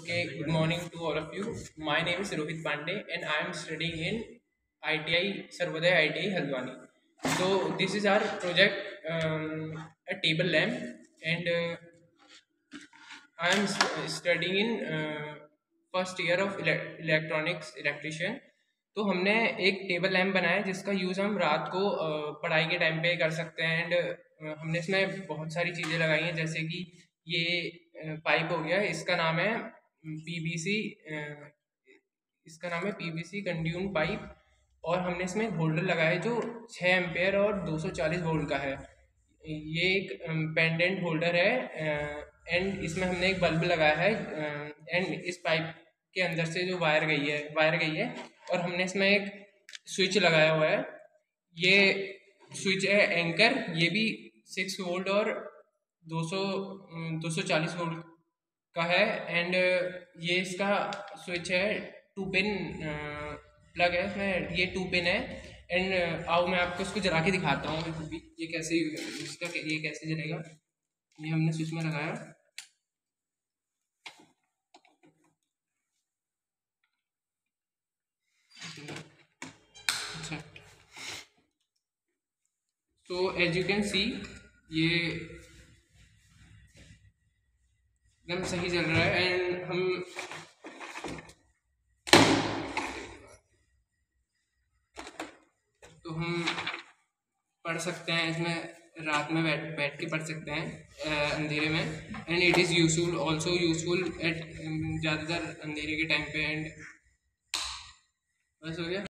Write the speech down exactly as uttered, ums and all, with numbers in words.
Okay, good morning to all of you. My name is Rohit Pandey and I am studying in I T I Sarvodaya I T I Haldwani. So this is our project, um, a table lamp, and uh, I am s- studying in uh, first year of ele- electronics electrician. तो हमने एक table lamp बनाया है जिसका use हम रात को अ, पढ़ाई के टाइम पे कर सकते हैं। एंड हमने इसमें बहुत सारी चीज़ें लगाई हैं, जैसे कि ये पाइप हो गया, इसका नाम है पीवीसी, इसका नाम है पीवीसी कंड्यूम पाइप। और हमने इसमें एक होल्डर लगाया है जो छः एम्पेयर और दो सौ चालीस वोल्ट का है। ये एक पेंडेंट होल्डर है एंड इसमें हमने एक बल्ब लगाया है। एंड इस पाइप के अंदर से जो वायर गई है वायर गई है और हमने इसमें एक स्विच लगाया हुआ है। ये स्विच है एंकर, ये भी सिक्स वोल्ट और दो सौ दो सौ चालीस वोल्ट का है। एंड ये इसका स्विच है, टू पिन प्लग है इसमें, ये टू पिन है। एंड आओ मैं आपको इसको जला के दिखाता हूँ ये कैसे इसका ये कैसे जलेगा। ये हमने स्विच में लगाया, अच्छा। तो एज यू कैन सी ये एकदम सही चल रहा है। एंड हम तो हम पढ़ सकते हैं इसमें, रात में बैठ बैठ के पढ़ सकते हैं अंधेरे में। And it is useful also useful at ज़्यादातर अंधेरे के टाइम पे। एंड बस हो गया।